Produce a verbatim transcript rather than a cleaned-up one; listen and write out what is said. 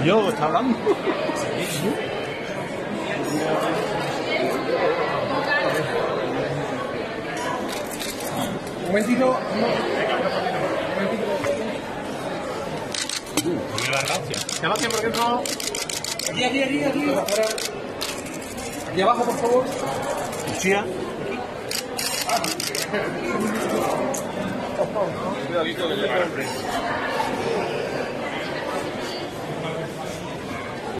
Yo, ¿está hablando? Un momentito. Un Gracias. Gracias, por ejemplo. Aquí, aquí, aquí, aquí. Aquí abajo, por favor. Cuchilla. Cuidadito que llega al frente.